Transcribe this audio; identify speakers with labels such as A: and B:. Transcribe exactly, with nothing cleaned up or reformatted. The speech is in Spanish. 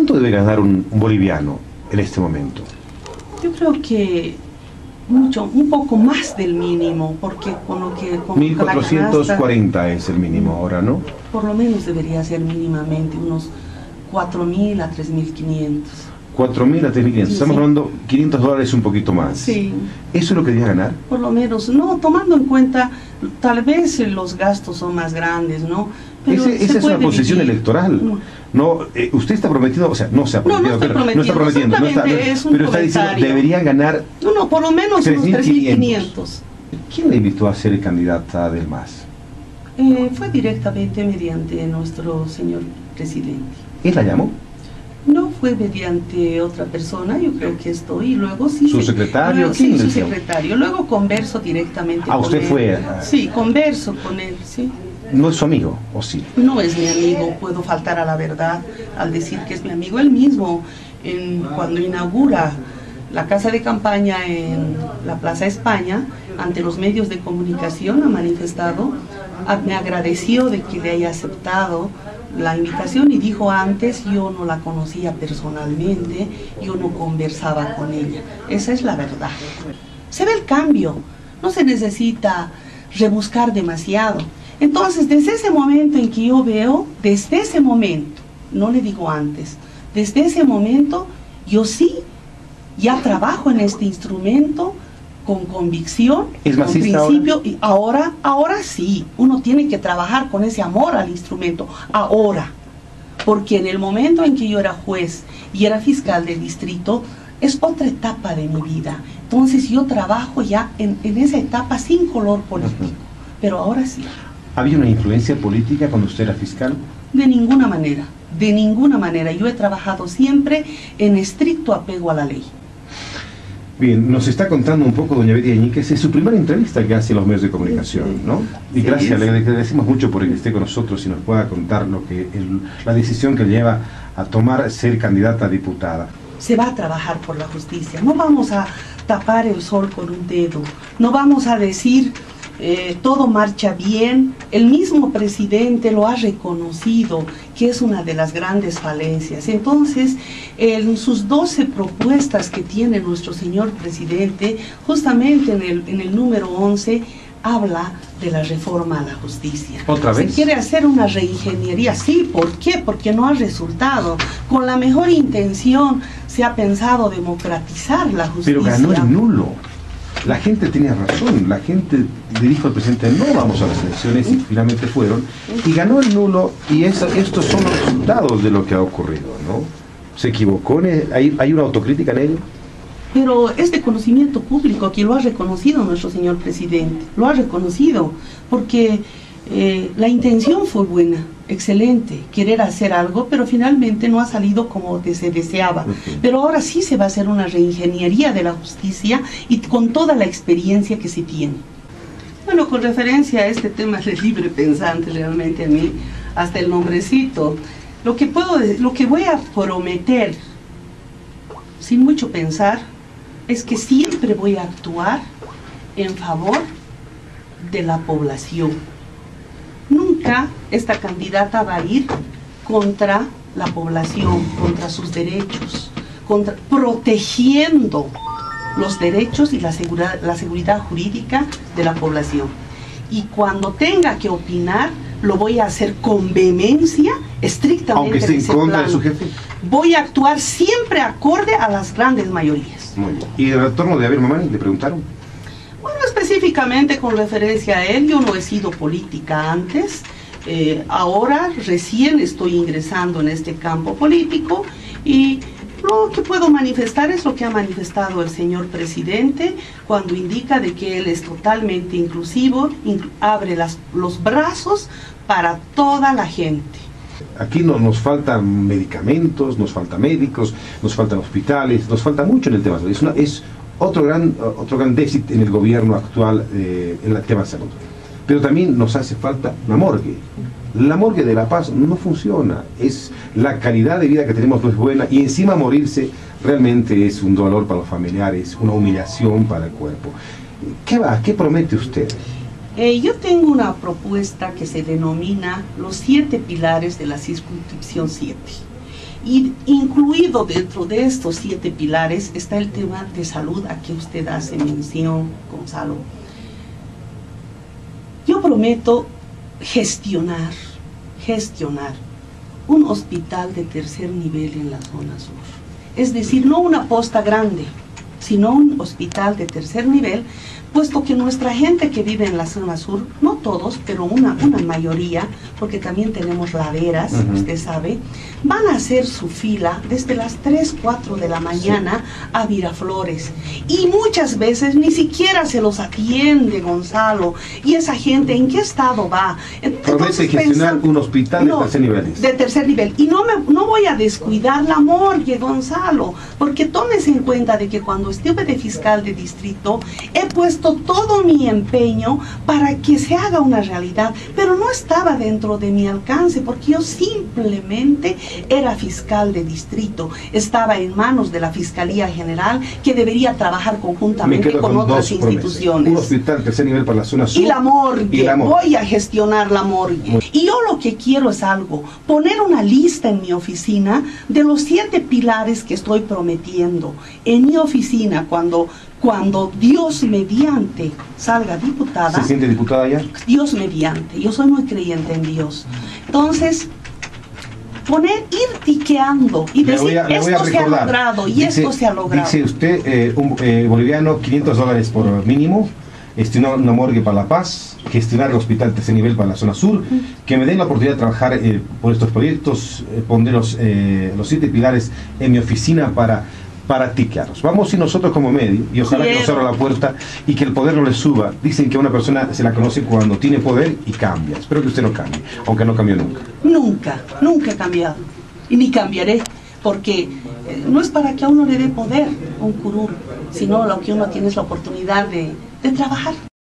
A: ¿Cuánto debe ganar un, un boliviano en este momento?
B: Yo creo que mucho, un poco más del mínimo, porque con lo que... con
A: mil cuatrocientos cuarenta es el mínimo ahora, ¿no?
B: Por lo menos debería ser mínimamente unos cuatro mil a tres mil quinientos.
A: cuatro mil a tres mil quinientos, estamos
B: Sí.
A: hablando quinientos dólares un poquito más.
B: Sí.
A: ¿Eso es lo que debe ganar?
B: Por lo menos, no, tomando en cuenta, tal vez eh, los gastos son más grandes, ¿no? Pero
A: Ese,
B: se
A: esa es
B: puede
A: una posición
B: vivir.
A: electoral.
B: No.
A: No, eh, usted está prometiendo, o sea, no se ha
B: No, no
A: prometido,
B: estoy
A: pero, no está
B: prometiendo,
A: prometiendo, no está,
B: simplemente es un
A: pero está diciendo,
B: comentario.
A: debería ganar
B: No, no, por lo menos
A: tres
B: unos
A: mil
B: tres mil
A: quinientos.
B: quinientos.
A: ¿Quién le invitó a ser candidata del M A S?
B: Eh, fue directamente mediante nuestro señor presidente.
A: ¿Él la llamó?
B: No fue mediante otra persona, yo creo que estoy, y luego sí...
A: ¿Su
B: se-
A: secretario?
B: luego-
A: ¿Quién
B: sí,
A: le
B: su
A: decía?
B: secretario. Luego converso directamente
A: Ah,
B: con
A: usted
B: él.
A: fue a-
B: Sí, converso con él, sí.
A: ¿No es su amigo, o sí?
B: No es mi amigo, puedo faltar a la verdad al decir que es mi amigo. Él mismo, en, cuando inaugura la casa de campaña en la Plaza España, ante los medios de comunicación ha manifestado, a- me agradeció de que le haya aceptado la invitación y dijo antes, yo no la conocía personalmente, yo no conversaba con ella. Esa es la verdad. Se ve el cambio, no se necesita rebuscar demasiado. Entonces, desde ese momento en que yo veo, desde ese momento, no le digo antes, desde ese momento, yo sí ya trabajo en este instrumento con convicción,
A: ¿Es
B: con
A: masista
B: principio, y ahora, ahora sí, uno tiene que trabajar con ese amor al instrumento, ahora, porque en el momento en que yo era juez y era fiscal del distrito, es otra etapa de mi vida. Entonces yo trabajo ya en, en esa etapa sin color político, pero ahora sí.
A: ¿Había una influencia política cuando usted era fiscal?
B: De ninguna manera, de ninguna manera. Yo he trabajado siempre en estricto apego a la ley.
A: Bien, nos está contando un poco doña Betty Añíquez, es su primera entrevista que hace en los medios de comunicación, ¿no? Y
B: Sí,
A: gracias,
B: sí.
A: le agradecemos mucho por que esté con nosotros y nos pueda contar lo que el- la decisión que lleva a tomar ser candidata a diputada.
B: Se va a trabajar por la justicia. No vamos a tapar el sol con un dedo. No vamos a decir eh, todo marcha bien. El mismo presidente lo ha reconocido, que es una de las grandes falencias. Entonces, en sus doce propuestas que tiene nuestro señor presidente, justamente en el, en el número once, habla de la reforma a la justicia.
A: ¿Otra vez?
B: Se quiere hacer una reingeniería. Sí, ¿por qué? Porque no ha resultado. Con la mejor intención se ha pensado democratizar la justicia.
A: Pero ganó el nulo. La gente tenía razón, la gente le dijo al presidente no vamos a las elecciones y finalmente fueron, y ganó el nulo, y eso, estos son los resultados de lo que ha ocurrido, ¿no? ¿Se equivocó? en el- ¿Hay, hay una autocrítica en ello?
B: Pero es de conocimiento público que lo ha reconocido nuestro señor presidente, lo ha reconocido, porque eh, la intención fue buena, excelente, querer hacer algo, pero finalmente no ha salido como de- se deseaba.
A: Uh-huh.
B: Pero ahora sí se va a hacer una reingeniería de la justicia y con toda la experiencia que se tiene. Bueno, con referencia a este tema de libre pensante, realmente a mí, hasta el nombrecito, lo que puedo, de- lo que voy a prometer, sin mucho pensar, es que siempre voy a actuar en favor de la población. Nunca esta candidata va a ir contra la población, contra sus derechos, contra, protegiendo los derechos y la seguridad, la seguridad jurídica de la población. Y cuando tenga que opinar, lo voy a hacer con vehemencia, estrictamente.
A: Aunque esté en
B: ese
A: contra de
B: plan.
A: su jefe.
B: Voy a actuar siempre acorde a las grandes mayorías.
A: Muy bien. ¿Y el retorno de Abel Mamani le preguntaron?
B: Bueno, específicamente con referencia a él, yo no he sido política antes, eh, ahora recién estoy ingresando en este campo político y lo que puedo manifestar es lo que ha manifestado el señor presidente cuando indica de que él es totalmente inclusivo, inclu- abre las, los brazos para toda la gente.
A: Aquí no, nos faltan medicamentos, nos faltan médicos, nos faltan hospitales, nos falta mucho en el tema de salud. Es, una, es otro, gran, otro gran déficit en el gobierno actual eh, en el tema de salud. Pero también nos hace falta la morgue. La morgue de La Paz no funciona, es la calidad de vida que tenemos no es buena y encima morirse realmente es un dolor para los familiares, una humillación para el cuerpo. ¿Qué va? ¿Qué promete usted?
B: Eh, yo tengo una propuesta que se denomina los siete pilares de la circunscripción siete. Y incluido dentro de estos siete pilares está el tema de salud a que usted hace mención, Gonzalo. Yo prometo gestionar, gestionar un hospital de tercer nivel en la zona sur. Es decir, no una posta grande, sino un hospital de tercer nivel, puesto que nuestra gente que vive en la zona sur, no todos, pero una, una mayoría, porque también tenemos laderas, uh-huh. usted sabe, van a hacer su fila desde las tres, cuatro de la mañana sí. a Miraflores. Y muchas veces ni siquiera se los atiende, Gonzalo. Y esa gente, ¿en qué estado va?
A: Entonces, gestionar un hospital
B: no,
A: de tercer nivel.
B: De tercer nivel. Y no, me, no voy a descuidar la morgue, Gonzalo, porque tómese en cuenta de que cuando estuve de fiscal de distrito, he puesto todo mi empeño para que se haga una realidad, pero no estaba dentro de mi alcance, porque yo simplemente era fiscal de distrito, estaba en manos de la Fiscalía General, que debería trabajar conjuntamente con, con otras instituciones.
A: Un hospital tercer nivel para la zona sur.
B: Y la morgue,
A: y la morgue.
B: Voy a gestionar la morgue. Muy. Y yo lo que quiero es algo, poner una lista en mi oficina de los siete pilares que estoy prometiendo. En mi oficina, cuando Cuando Dios mediante salga diputada.
A: ¿Se siente diputada ya?
B: Dios mediante. Yo soy muy creyente en Dios. Entonces, poner, ir tiqueando y decir, voy a, esto se ha logrado y dice, esto se ha logrado.
A: Dice usted, eh, un eh, boliviano, quinientos dólares por mínimo, gestionar una morgue para La Paz, gestionar el hospital tercer nivel para la zona sur, uh-huh. que me den la oportunidad de trabajar eh, por estos proyectos, eh, poner los, eh, los siete pilares en mi oficina para practicarlos. Vamos y nosotros como medio, y ojalá Quiero. que nos abra la puerta y que el poder no le suba. Dicen que una persona se la conoce cuando tiene poder y cambia. Espero que usted no cambie, aunque no cambió nunca.
B: Nunca, nunca he cambiado. Y ni cambiaré, porque eh, no es para que a uno le dé poder un curul, sino lo que uno tiene es la oportunidad de, de trabajar.